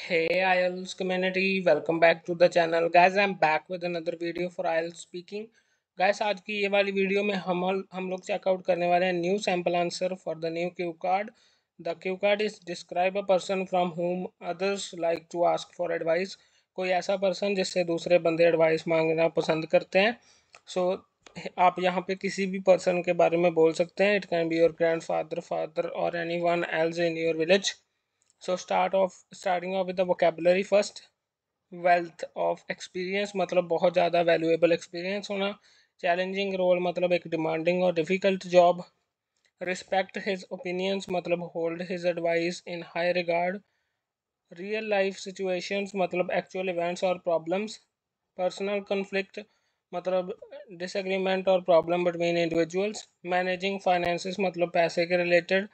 Hey IELTS community, welcome back to the channel. Guys, I'm back with another video for IELTS speaking. Guys, आज की ये वाली video में हम लोग चेकआउट करने वाले हैं new sample answer for the new cue card. The cue card is describe a person from whom others like to ask for advice. कोई ऐसा पर्सन जिससे दूसरे बंदे एडवाइस मांगना पसंद करते हैं. सो आप यहाँ पे किसी भी पर्सन के बारे में बोल सकते हैं. It can be your grandfather, father और anyone else in your village. So starting off with the vocabulary first. Wealth of experience मतलब बहुत ज़्यादा वैल्यूएबल एक्सपीरियंस होना. चैलेंजिंग रोल मतलब एक डिमांडिंग और difficult job. Respect his opinions मतलब hold his advice in high regard. Real life situations मतलब actual events और प्रॉब्लम्स. पर्सनल कन्फ्लिक्ट मतलब डिसएग्रीमेंट और problem between individuals. Managing finances मतलब पैसे के रिलेटेड.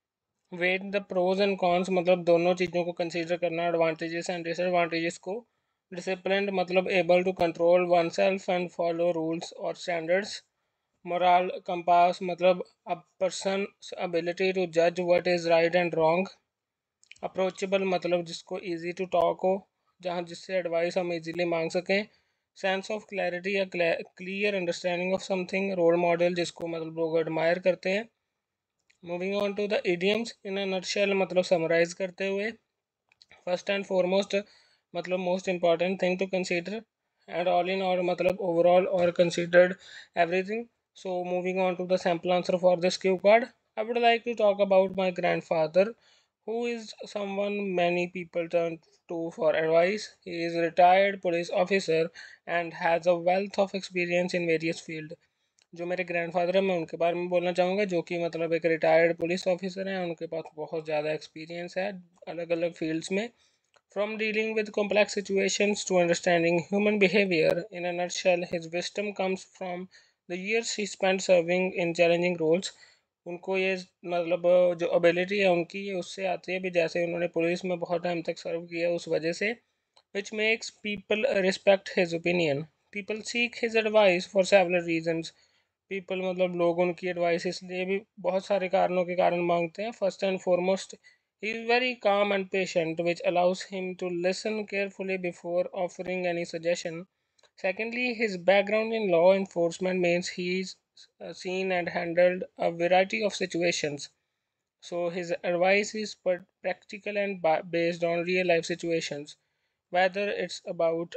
Weigh the pros and cons मतलब दोनों चीज़ों को कंसीडर करना, एडवांटेजेस एंड डिसएडवांटेजेस को. डिसिप्लिन मतलब able to control oneself and follow rules और स्टैंडर्ड्स. मोरल कंपास मतलब अ पर्सन एबिलिटी टू जज what is right and wrong. Approachable मतलब जिसको इजी टू टॉक हो, जहाँ जिससे एडवाइस हम इजीली मांग सकें. सेंस ऑफ क्लैरिटी या clear understanding of something. Role model जिसको मतलब लोग एडमायर करते हैं. Moving on to the idioms in a nutshell मतलब समराइज करते हुए. फर्स्ट एंड फॉरमोस्ट मतलब most important thing to consider. And all in all मतलब ओवरऑल और considered everything. So moving on to the sample answer for this cue card. I would like to talk about my grandfather, who is someone many people turn to for advice. He is a retired police officer and has a wealth of experience in various fields. जो मेरे grandfather हैं मैं उनके बारे में बोलना चाहूँगा, जो कि मतलब एक रिटायर्ड पुलिस ऑफिसर हैं. उनके पास बहुत ज़्यादा एक्सपीरियंस है अलग अलग फील्ड्स में. From dealing with complex situations to understanding human behaviour. In a nutshell his wisdom comes from the years he spent serving in challenging roles. उनको ये मतलब जो एबिलिटी है उनकी ये उससे आती है भी, जैसे उन्होंने पुलिस में बहुत टाइम तक सर्व किया उस वजह से. Which makes people respect his opinion. People seek his advice for several reasons. People मतलब लोग उनकी एडवाइस इसलिए भी बहुत सारे कारणों के कारण मांगते हैं. First and foremost, he is very calm and patient, which allows him to listen carefully before offering any suggestion. Secondly, his background in law enforcement means he is seen and handled a variety of situations. So his advice is practical and based on real life situations, whether it's about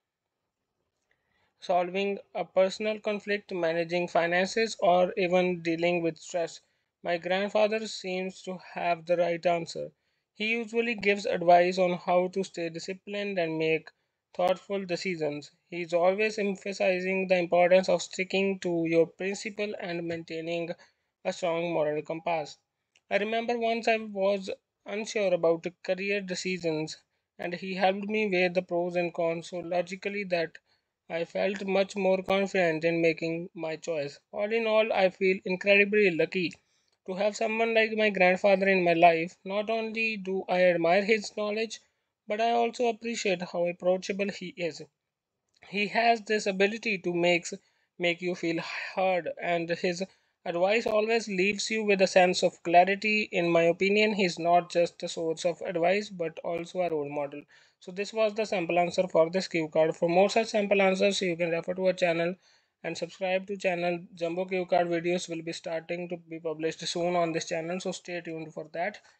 solving a personal conflict, managing finances, or even dealing with stress. My grandfather seems to have the right answer. He usually gives advice on how to stay disciplined and make thoughtful decisions. He is always emphasizing the importance of sticking to your principle and maintaining a strong moral compass. I remember once I was unsure about career decisions, and he helped me weigh the pros and cons so logically that I felt much more confident in making my choice. All in all, I feel incredibly lucky to have someone like my grandfather in my life. Not only do I admire his knowledge, but I also appreciate how approachable he is. He has this ability to make you feel heard, and his advice always leaves you with a sense of clarity. In my opinion, he is not just a source of advice but also a role model. So this was the sample answer for this cue card. For more such sample answers, you can refer to our channel and subscribe to channel. Jumbo cue card videos will be starting to be published soon on this channel, so stay tuned for that.